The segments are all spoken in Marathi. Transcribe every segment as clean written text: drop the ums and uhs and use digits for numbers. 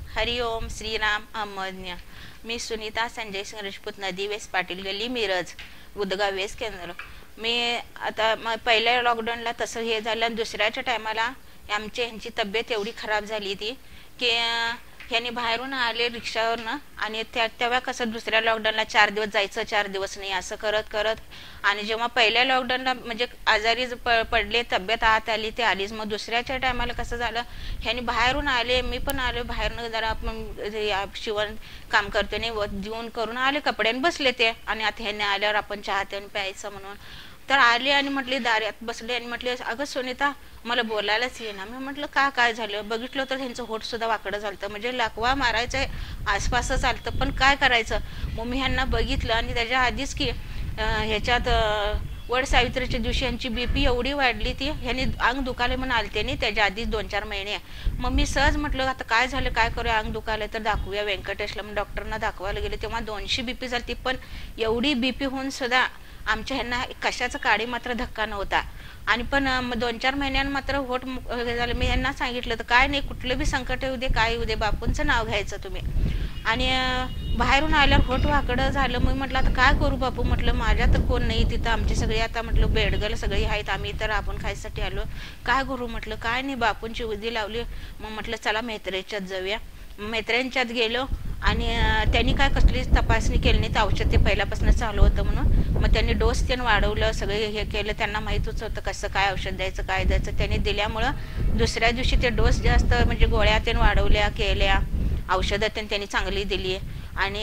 हरिओम श्रीराम अमज्ञ। मी सुनीता संजय सिंग राजपूत, नदी वेस पाटील गल्ली मिरज, उदगाव वेस केंद्र। मी आता पहिल्या लॉकडाऊनला तसं हे झालं आणि दुसऱ्याच्या टायमाला ह्यांची तब्येत एवढी खराब झाली ती की ह्यांनी बाहेरून आले रिक्षावरनं आणि तेव्हा कसं दुसऱ्या लॉकडाऊनला 4 दिवस जायचं 4 दिवस नाही असं करत करत आणि जेव्हा पहिल्या लॉकडाऊनला म्हणजे आजारी पडले, तब्येत आत आली ते आलीच, मग दुसऱ्याच्या टायमाला कसं झालं ह्यांनी बाहेरून आले, मी पण आलो बाहेरनं, जरा आपण शिवण काम करतो नाही व देऊन करून आले कपड्याने बसले ते, आणि आता ह्यांनी आल्यावर आपण चहा त्याने प्यायचं म्हणून तर आले आणि म्हटली दारात बसले आणि म्हटले अगं सुनीता मला बोलायलाच येईना. मी म्हटलं काय झालं, बघितलं तर त्यांचं होठ सुद्धा वाकडं झालं, म्हणजे लाकवा मारायचं आसपासच चालतं पण काय करायचं. मग मी ह्यांना बघितलं आणि त्याच्या आधीच की ह्याच्यात वड सावित्रीच्या दिवशी यांची बीपी एवढी वाढली ती ह्यांनी अंग दुखाले म्हणून आलते नाही त्याच्या आधीच 2-4 महिने. मग मी सहज म्हटलं आता काय झालं काय करूया, अंग दुखाले तर दाखवूया व्यंकटेशला. मग डॉक्टरना दाखवायला गेले तेव्हा 200 बीपी झाली, पण एवढी बीपी होऊन सुद्धा आमच्या ह्यांना कशाचा काडी मात्र धक्का नव्हता. आणि पण 2-4 महिन्यानं मात्र होट झालं. मी यांना सांगितलं तर काय नाही, कुठलं बी संकट येऊ दे काय येऊ दे बापूंचं नाव घ्यायचं तुम्ही. आणि बाहेरून आल्यावर होट वाकडं झालं. मग म्हटलं आता काय करू बापू, म्हटलं माझ्या तर कोण नाही तिथं, आमचे सगळे आता म्हटलं बेडगल सगळी आहेत, आम्ही तर आपण खायसाठी आलो, काय करू म्हटलं. काय नाही बापूंची उदी लावली. मग म्हटलं चला मैत्रीच्यात जाऊया. मैत्रिणीच्यात गेलो आणि त्यांनी काय कसलीच तपासणी केली नाही, तर औषध ते पहिल्यापासून चालू होतं म्हणून मग त्यांनी डोस त्यांनी वाढवलं, सगळे हे केलं, त्यांना माहीतच होतं कसं काय औषध द्यायचं काय द्यायचं. त्यांनी दिल्यामुळं दुसऱ्या दिवशी ते डोस जास्त म्हणजे गोळ्या त्यांनी वाढवल्या केल्या, औषधं त्यांनी चांगली दिली. आणि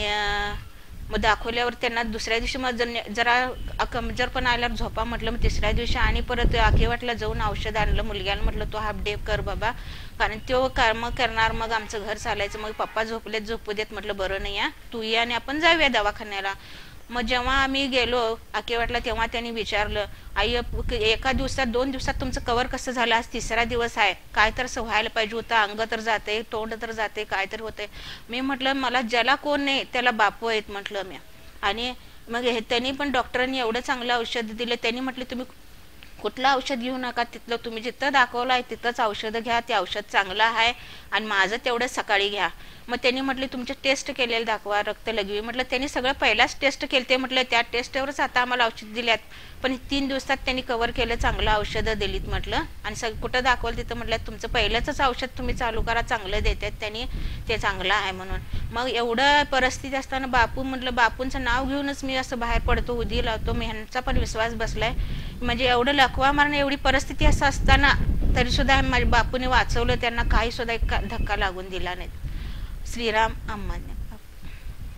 मग दाखवल्यावर त्यांना दुसऱ्या दिवशी मग जरा कमजोर पण आल्यावर झोपा म्हटलं. मग तिसऱ्या दिवशी आणि परत आकेवाटला जाऊन औषध आणलं. मुलग्याला म्हटलं तो हाफ डे कर बाबा, कारण तो कर्म करणार मग आमचं घर चालायचं. मग पप्पा झोपलेत झोपू देत म्हटलं, बरं नाही या तू ये आणि आपण जाऊया दवाखान्याला. मग जेव्हा आम्ही गेलो आकेवाटला तेव्हा त्यांनी विचारलं, आई एका दिवसात 2 दिवसात तुमचं कवर कसं झालं, आज 3रा दिवस आहे, काय तर असं व्हायला पाहिजे होतं, अंग तर जाते तोंड तर जाते काय तर होते. मी म्हटलं मला ज्याला कोण नाही त्याला बापू आहेत म्हटलं मी. आणि मग हे त्यांनी पण डॉक्टरांनी एवढं चांगलं औषध दिलं. त्यांनी म्हटलं तुम्ही कुठलं औषध घेऊ नका, तिथलं तुम्ही जिथं दाखवलं आहे तिथंच औषधं घ्या, ते औषध चांगलं आहे आणि माझं तेवढं सकाळी घ्या. मग त्यांनी म्हटले तुमचे टेस्ट केलेलं दाखवा, रक्त लगवी. म्हटलं त्यांनी सगळं पहिलाच टेस्ट केले ते, म्हटलं त्या टेस्टवरच आता आम्हाला औषध दिल्यात, पण 3 दिवसात त्यांनी कव्हर केलं, चांगलं औषधं दिलीत म्हटलं. आणि कुठं दाखवलं तिथं म्हटलं तुमचं पहिलंच औषध तुम्ही चालू करा, चांगलं देतात त्यांनी, ते चांगलं आहे म्हणून. मग एवढं परिस्थिती असताना बापू म्हटलं, बापूंचं नाव घेऊनच मी असं बाहेर पडतो उदी लावतो. मी ह्यांचा पण विश्वास बसलाय, म्हणजे एवढं लकवा मारणं एवढी परिस्थिती असं असताना तरी सुद्धा माझ्या बापूने वाचवलं, त्यांना काही सुद्धा एक धक्का लागून दिला नाही. श्रीराम अम्मान्य.